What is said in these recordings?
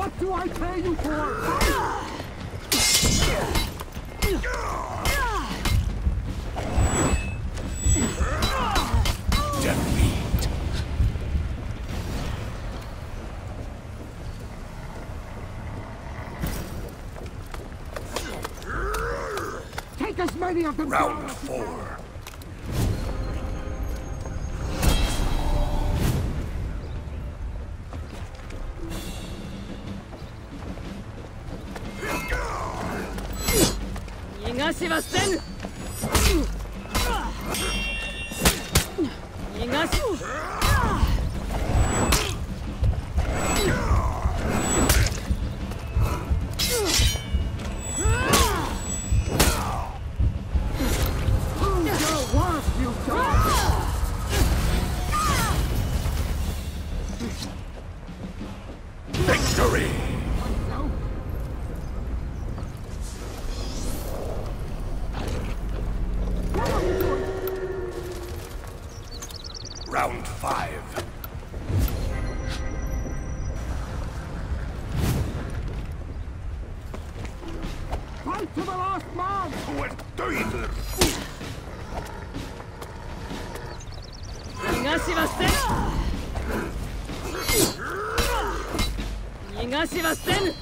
What do I pay you for? Defeat. Take as many of them Round down as you 4. can. Prove your worth, you dog! Victory! No. What are you doing? Round 5. Fight to the last man! To a döder! 逃がしはせぬ逃がしはせぬ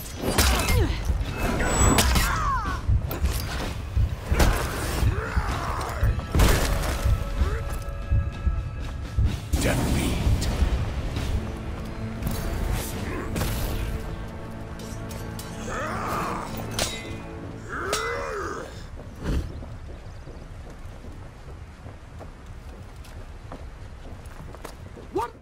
Defeat. What?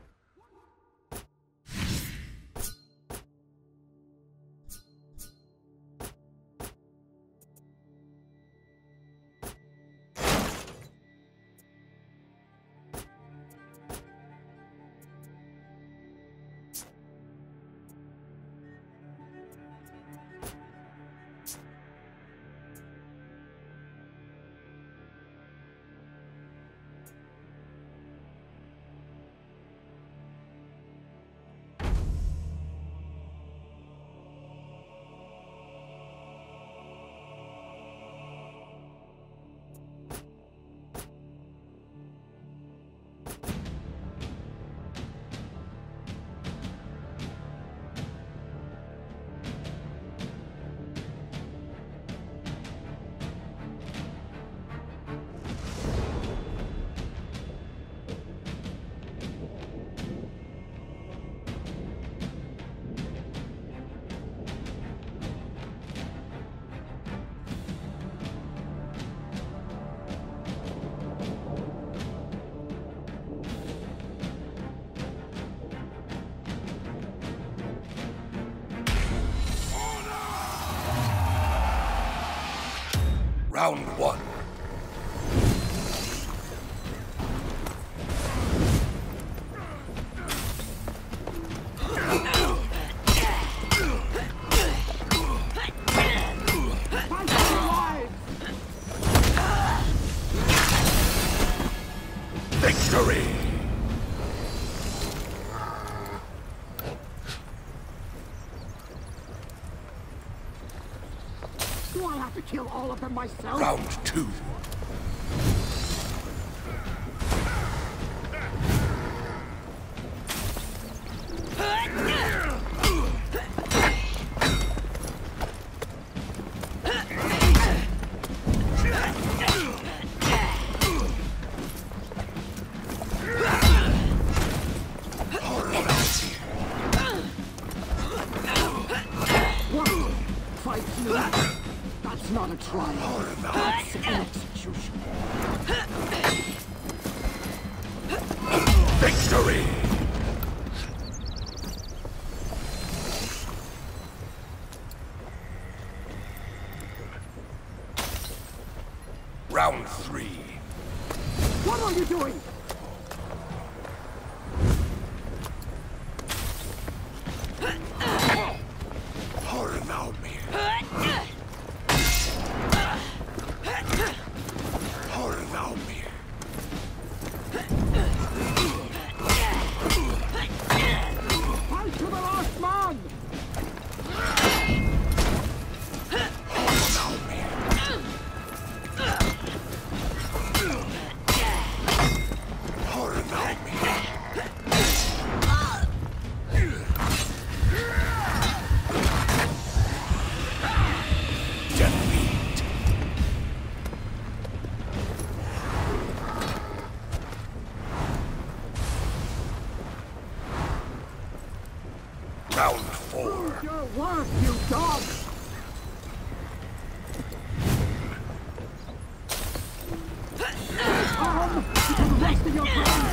Round 1. Fight for your lives! Victory! Do I have to kill all of them myself? Round 2. What? Fight you? That's not a trial. That's an execution. Victory! Round 3. What are you doing? Hornaumir. Hornaumir. Fight to the last man! Round 4. Your work, you dog! To the rest of your brain!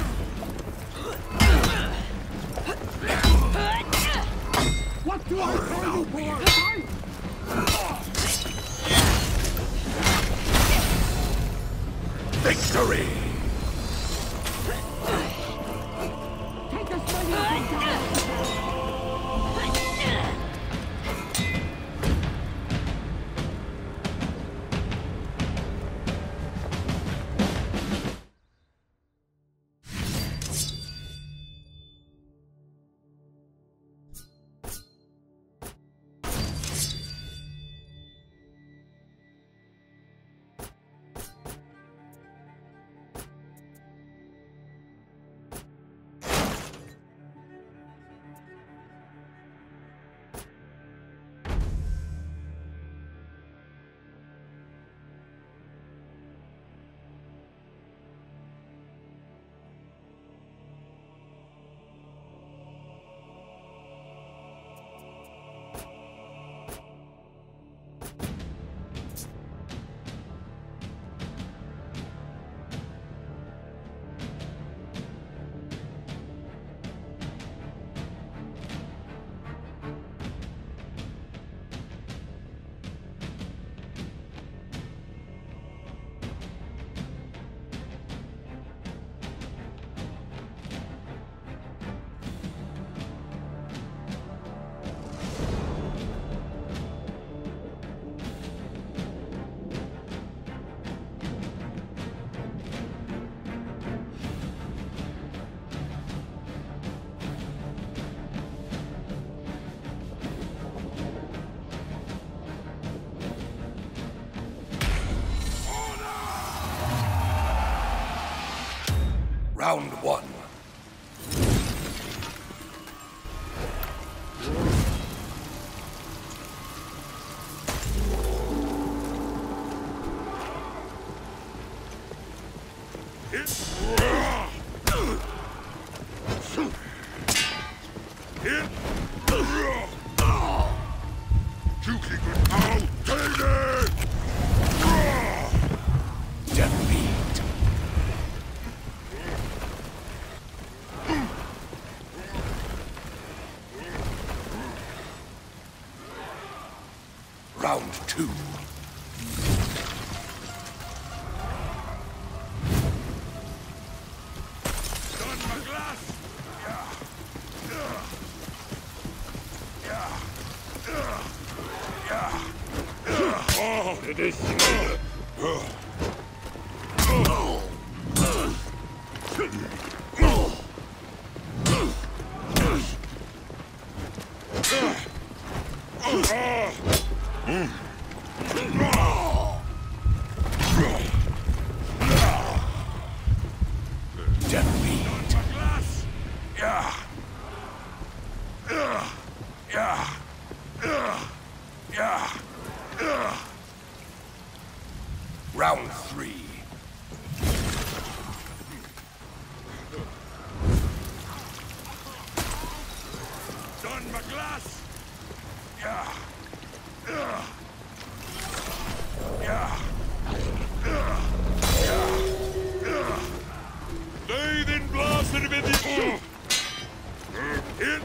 What do I tell you for? Fight! Victory! Take as many as you can! Round 1. Defeat. Round 2. Done, my glass. Oh, it is. Round 3. Done, my glass. They then blasted with the hit.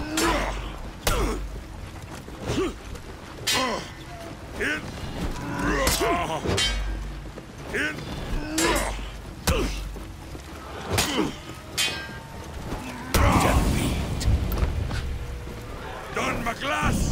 Hit. Hit. Defeat. Done, my glass.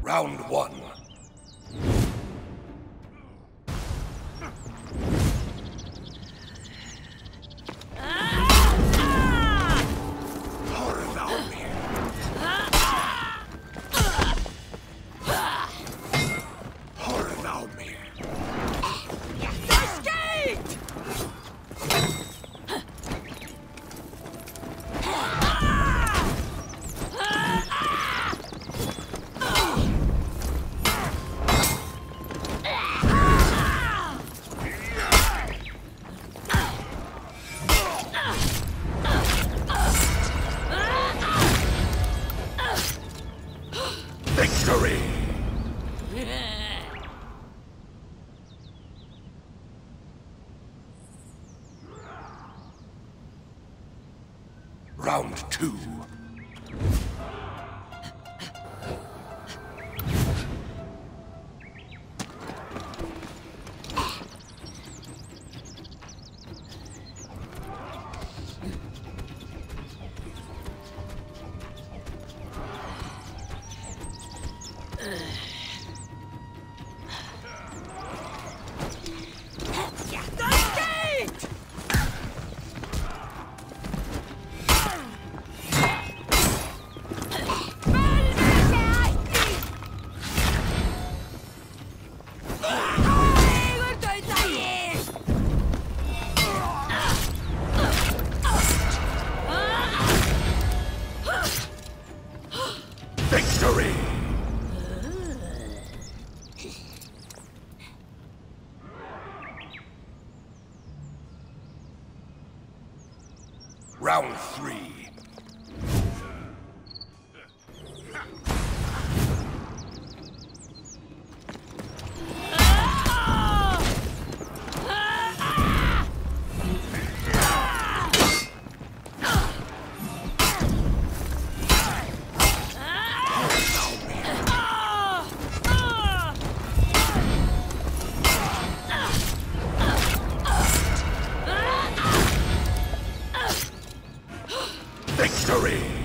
Round one. Victory! Round two. Victory! Round three. Victory!